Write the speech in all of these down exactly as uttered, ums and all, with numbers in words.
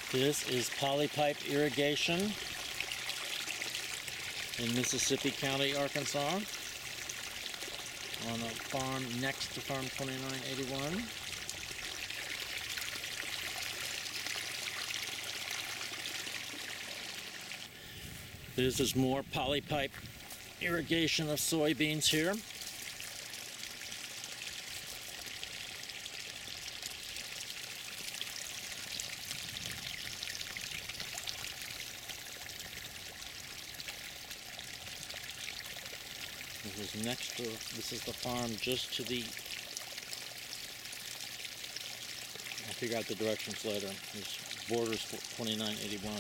This is polypipe irrigation in Mississippi County, Arkansas, on a farm next to farm twenty-nine eighty-one. This is more polypipe irrigation of soybeans here. This is next to, this is the farm just to the, I'll figure out the directions later. This borders twenty-nine eighty-one.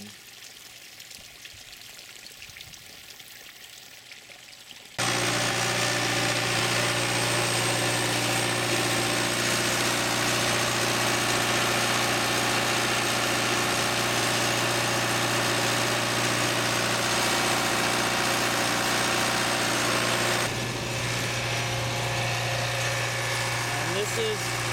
This is